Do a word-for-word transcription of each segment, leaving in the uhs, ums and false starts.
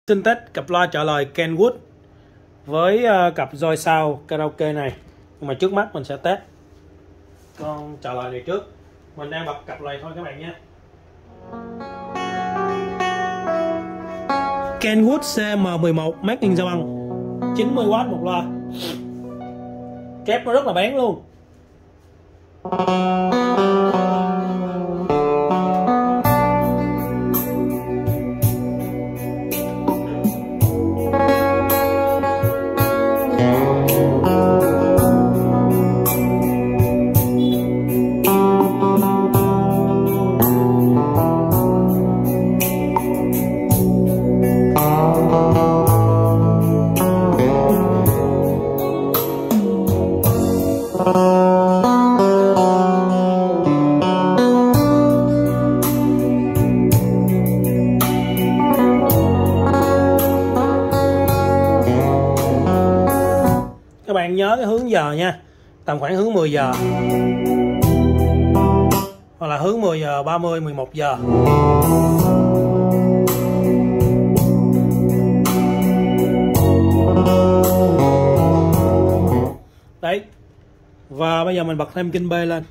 Xin test cặp loa trả lời Kenwood với uh, cặp Joy Sound karaoke này. Nhưng mà trước mắt mình sẽ test con trả lời này trước. Mình đang bật cặp này thôi các bạn nha. Kenwood C M mười một Made in Japan, chín mươi oát một loa. Kép nó rất là bén luôn. Các bạn nhớ cái hướng giờ nha, tầm khoảng hướng mười giờ hoặc là hướng mười giờ ba mươi, mười một giờ. Đấy. Và bây giờ mình bật thêm kinh B lên.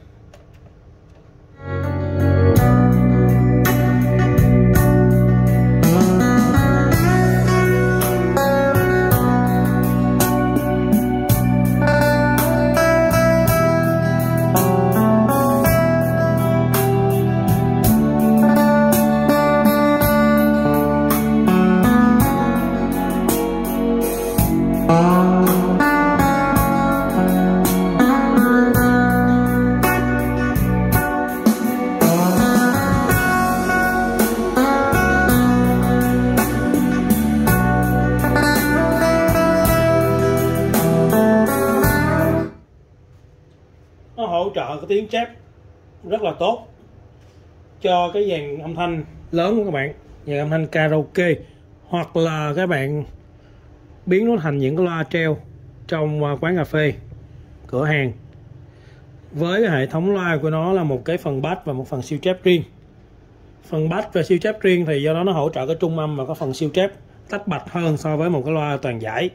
Nó hỗ trợ cái tiếng chép rất là tốt cho cái dàn âm thanh lớn của các bạn, dàn âm thanh karaoke, hoặc là các bạn biến nó thành những cái loa treo trong quán cà phê, cửa hàng. Với cái hệ thống loa của nó là một cái phần bass và một phần siêu chép riêng. Phần bass và siêu chép riêng thì do đó nó hỗ trợ cái trung âm và có phần siêu chép tách bạch hơn so với một cái loa toàn giải.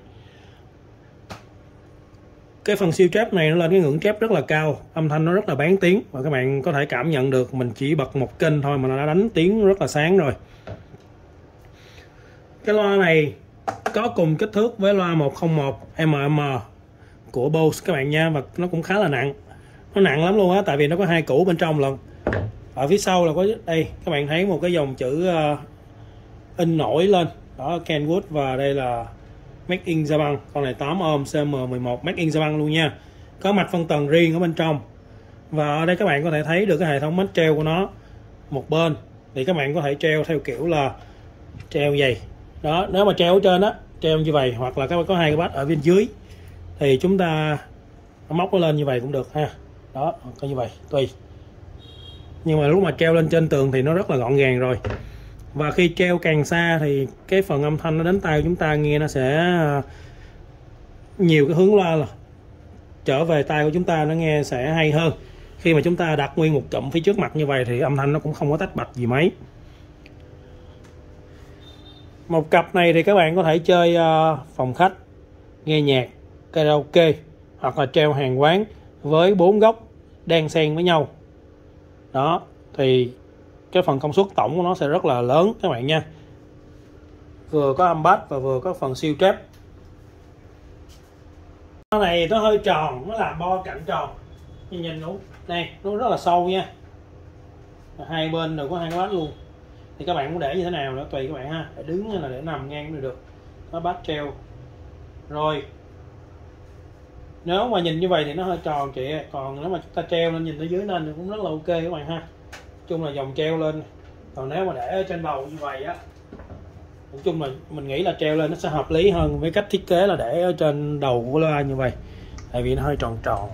Cái phần siêu chép này nó lên cái ngưỡng chép rất là cao, âm thanh nó rất là bán tiếng, và các bạn có thể cảm nhận được mình chỉ bật một kênh thôi mà nó đã đánh tiếng rất là sáng rồi. Cái loa này có cùng kích thước với loa một không một M M của Bose các bạn nha, và nó cũng khá là nặng. Nó nặng lắm luôn á, tại vì nó có hai củ bên trong lận. Ở phía sau là có đây, các bạn thấy một cái dòng chữ uh, in nổi lên, đó Kenwood, và đây là Made in Japan. Con này tám ohm C M mười một Made in Japan luôn nha. Có mạch phân tầng riêng ở bên trong. Và ở đây các bạn có thể thấy được cái hệ thống mic treo của nó một bên. Thì các bạn có thể treo theo kiểu là treo vậy. Đó, nếu mà treo ở trên á, treo như vậy, hoặc là các bạn có hai cái bass ở bên dưới thì chúng ta móc nó lên như vậy cũng được ha. Đó, có như vậy, tùy. Nhưng mà lúc mà treo lên trên tường thì nó rất là gọn gàng rồi. Và khi treo càng xa thì cái phần âm thanh nó đến tai của chúng ta nghe nó sẽ nhiều cái hướng loa là trở về tai của chúng ta, nó nghe sẽ hay hơn. Khi mà chúng ta đặt nguyên một cụm phía trước mặt như vậy thì âm thanh nó cũng không có tách bạch gì mấy. Một cặp này thì các bạn có thể chơi phòng khách, nghe nhạc, karaoke, hoặc là treo hàng quán với bốn góc đan xen với nhau. Đó, thì cái phần công suất tổng của nó sẽ rất là lớn các bạn nha. Vừa có âm bass và vừa có phần siêu chép. Cái này nó hơi tròn, nó làm bo cạnh tròn. Nhìn nhìn đúng, đây nó rất là sâu nha. Hai bên đều có hai cái bass luôn. Thì các bạn muốn để như thế nào nữa tùy các bạn ha. Để đứng hay là để nằm ngang cũng được. Nó bass treo. Rồi. Nếu mà nhìn như vậy thì nó hơi tròn chị. Còn nếu mà chúng ta treo lên nhìn tới dưới lên thì cũng rất là ok các bạn ha. Chung là dòng treo lên. Còn nếu mà để ở trên đầu như vậy á, nói chung là mình nghĩ là treo lên nó sẽ hợp lý hơn với cách thiết kế là để ở trên đầu của loa như vậy, tại vì nó hơi tròn tròn.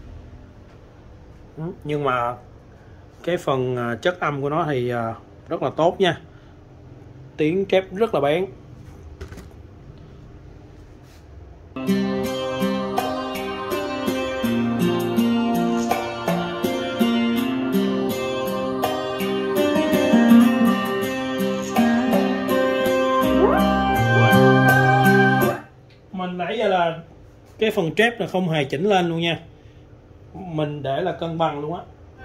Nhưng mà cái phần chất âm của nó thì rất là tốt nha, tiếng chép rất là bén. cái phần trap là không hề chỉnh lên luôn nha, mình để là cân bằng luôn á.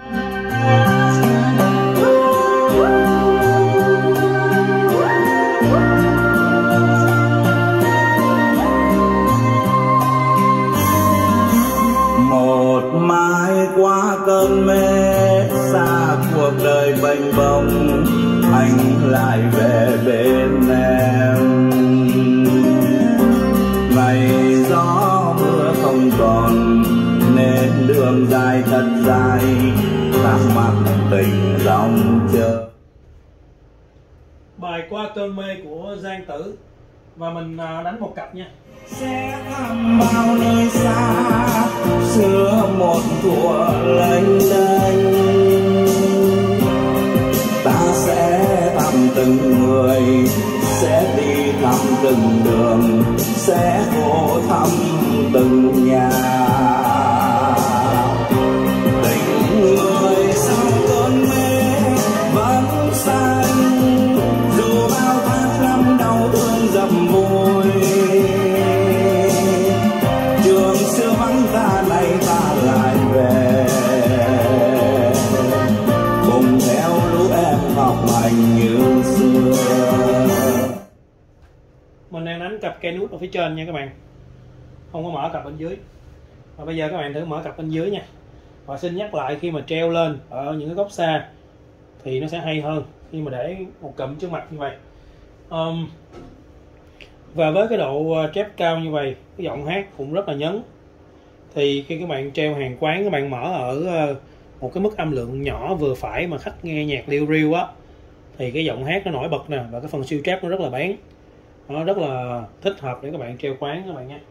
Một mai qua cơn mê xa cuộc đời bênh bông, anh lại về bên em. Ngày gió mưa không còn nên đường dài thật dài, thắc mắc tình dòng chờ. Bài Qua Cơn Mê của Giang Tử, và mình đánh một cặp nha. Sẽ thăm bao nơi xa xưa một thuở lênh đênh, ta sẽ thăm từng người, sẽ đi thăm từng đường, sẽ vô thăm từng nhà. Tình người sau cơn mê vẫn xanh, dù bao tháng năm đau thương dầm vùi. Trường xưa vắng ta nay ta lại về, cùng theo lũ em học hành như xưa. Mình đang đánh cặp cây nút ở phía trên nha các bạn, không có mở cặp bên dưới. Và bây giờ các bạn thử mở cặp bên dưới nha. Và xin nhắc lại, khi mà treo lên ở những cái góc xa thì nó sẽ hay hơn khi mà để một cụm trước mặt như vậy. um, Và với cái độ trap cao như vậy, cái giọng hát cũng rất là nhấn. Thì khi các bạn treo hàng quán, các bạn mở ở một cái mức âm lượng nhỏ vừa phải mà khách nghe nhạc liu riu á, thì cái giọng hát nó nổi bật nè, và cái phần siêu trap nó rất là bén, nó rất là thích hợp để các bạn treo quán các bạn nhé.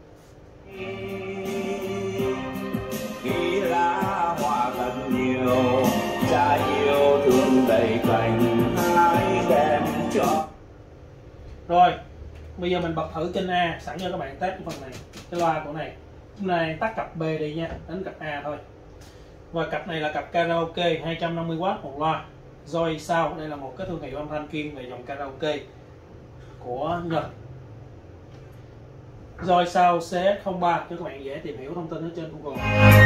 Khi lá hoa thật nhiều, trái yêu thương đầy cành, hãy đem cho. Rồi, bây giờ mình bật thử kênh A, sẵn cho các bạn test cái phần này, cái loa của này. Hôm nay tắt cặp B đi nha, đánh cặp A thôi. Và cặp này là cặp karaoke hai trăm năm mươi oát một loa Joy Sound. Đây là một cái thương hiệu âm thanh chuyên về dòng karaoke của Nhật. Joy Sound C S không ba cho các bạn dễ tìm hiểu thông tin ở trên Google.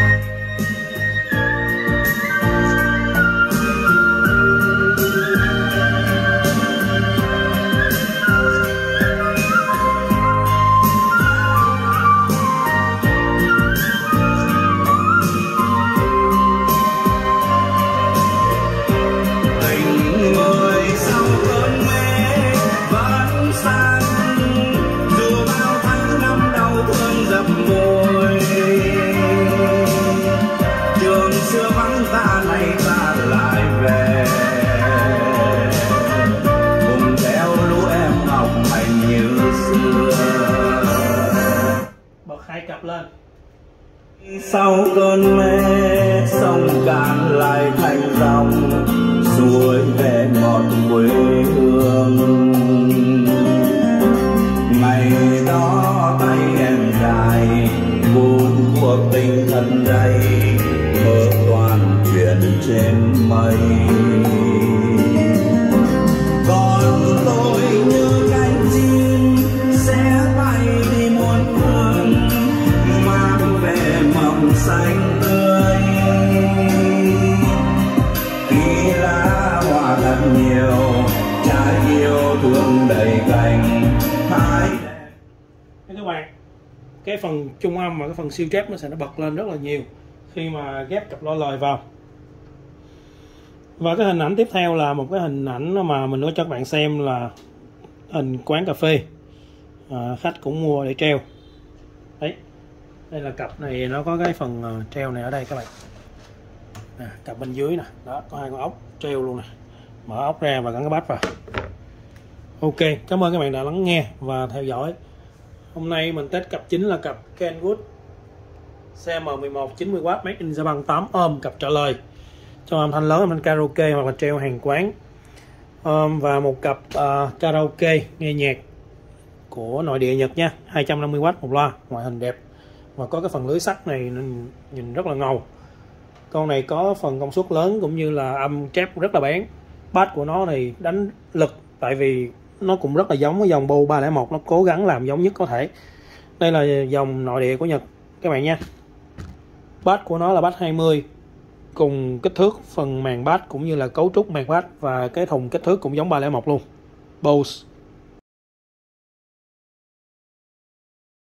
Lên. Sau cơn mê sông Cạn lại thành dòng, xuôi về một quê hương. Ngày đó tay em dài buồn cuộc tình thân đây, mơ toàn chuyện trên mây. Còn tôi như cánh chim sẽ bay đi muôn phương, mầm xanh tươi. Khi lá hoa thật nhiều, trái yêu thương đầy cành, hãy. Các bạn, cái phần trung âm và cái phần siêu trap nó sẽ nó bật lên rất là nhiều khi mà ghép cặp loa lời vào. Và cái hình ảnh tiếp theo là một cái hình ảnh mà mình nói cho các bạn xem, là hình quán cà phê, à, khách cũng mua để treo đấy. Đây là cặp này, nó có cái phần treo này ở đây các bạn. À, cặp bên dưới nè, đó có hai con ốc treo luôn nè. Mở ốc ra và gắn cái bát vào. Ok, cảm ơn các bạn đã lắng nghe và theo dõi. Hôm nay mình test cặp chính là cặp Kenwood C M mười một chín mươi oát Made in Japan tám ohm, cặp trả lời cho âm thanh lớn, âm thanh karaoke hoặc là treo hàng quán. Um, và một cặp uh, karaoke nghe nhạc của nội địa Nhật nha, hai trăm năm mươi oát một loa, ngoại hình đẹp và có cái phần lưới sắt này nhìn, nhìn rất là ngầu. Con này có phần công suất lớn cũng như là âm trap rất là bén. Bass của nó thì đánh lực, tại vì nó cũng rất là giống với dòng Bow ba không một, nó cố gắng làm giống nhất có thể. Đây là dòng nội địa của Nhật các bạn nha. Bass của nó là bass hai mươi, cùng kích thước phần màn bass cũng như là cấu trúc màn bass, và cái thùng kích thước cũng giống ba không một luôn. Bose